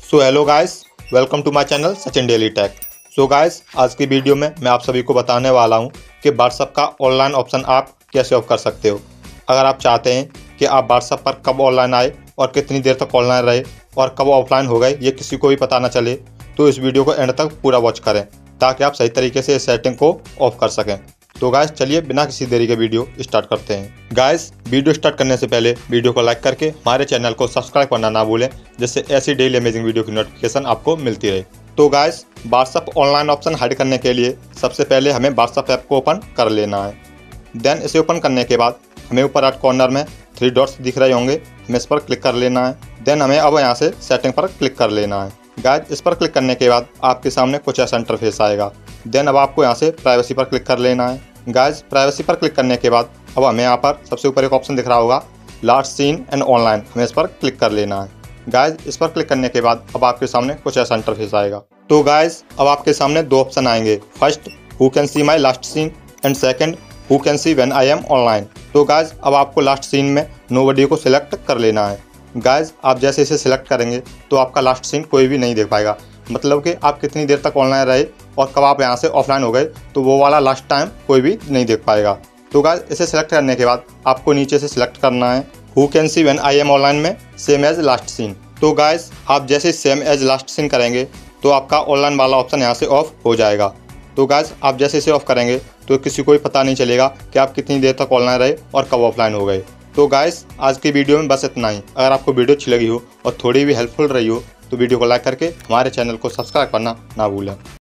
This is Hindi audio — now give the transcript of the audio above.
So hello guys, welcome to my channel Sachin daily tech. So guys, आज की वीडियो में मैं आप सभी को बताने वाला हूं कि व्हाट्सएप का ऑनलाइन ऑप्शन आप कैसे ऑफ कर सकते हो। अगर आप चाहते हैं कि आप व्हाट्सएप पर कब ऑनलाइन आए और कितनी देर तक ऑनलाइन रहे और कब ऑफलाइन हो गए ये किसी को भी पता ना चले, तो इस वीडियो को एंड तक पूरा वॉच करें ताकि आप सही तरीके से इस सेटिंग को ऑफ कर सकें। तो गाइस चलिए बिना किसी देरी के वीडियो स्टार्ट करते हैं। गाइस वीडियो स्टार्ट करने से पहले वीडियो को लाइक करके हमारे चैनल को सब्सक्राइब करना ना भूलें, जिससे ऐसी डेली अमेजिंग वीडियो की नोटिफिकेशन आपको मिलती रहे। तो guys WhatsApp online option hide करने के लिए सबसे पहले हमें व्हाट्सएप ऐप को ओपन कर लेना है। देन इसे ओपन करने के बाद हमें ऊपर राइट कॉर्नर में 3 डॉट्स दिख रहे होंगे, हमें इस पर क्लिक कर लेना है। देन हमें अब यहाँ से सेटिंग पर क्लिक कर लेना है। गाइस इस पर क्लिक करने के बाद आपके सामने कुछ ऐसा इंटरफेस आएगा। देन अब आपको यहाँ से प्राइवेसी पर क्लिक कर लेना है। गाइस प्राइवेसी पर क्लिक करने के बाद अब हमें यहाँ पर सबसे ऊपर एक ऑप्शन दिख रहा होगा, लास्ट सीन एंड ऑनलाइन, हमें इस पर क्लिक कर लेना है। गाइस इस पर क्लिक करने के बाद अब आपके सामने कुछ ऐसा इंटरफेस आएगा। तो गाइस अब आपके सामने 2 ऑप्शन आएंगे, first who can see my last seen and second who can see when I am online. तो गाइस अब आपको लास्ट सीन में नोबडी को सिलेक्ट कर लेना है। गाइस आप जैसे इसे सिलेक्ट करेंगे तो आपका लास्ट सीन कोई भी नहीं देख पाएगा, मतलब कि आप कितनी देर तक ऑनलाइन रहे और कब आप यहाँ से ऑफलाइन हो गए तो वो वाला लास्ट टाइम कोई भी नहीं देख पाएगा। तो गाइस इसे सिलेक्ट करने के बाद आपको नीचे से सिलेक्ट करना है who can see when I am online में सेम एज लास्ट सीन। तो गाइस आप जैसे सेम एज लास्ट सीन करेंगे तो आपका ऑनलाइन वाला ऑप्शन यहाँ से ऑफ हो जाएगा। तो गाइस आप जैसे इसे ऑफ करेंगे तो किसी को भी पता नहीं चलेगा कि आप कितनी देर तक ऑनलाइन रहे और कब ऑफलाइन हो गए। तो गाइस आज की वीडियो में बस इतना ही। अगर आपको वीडियो अच्छी लगी हो और थोड़ी भी हेल्पफुल रही हो तो वीडियो को लाइक करके हमारे चैनल को सब्सक्राइब करना ना भूलें।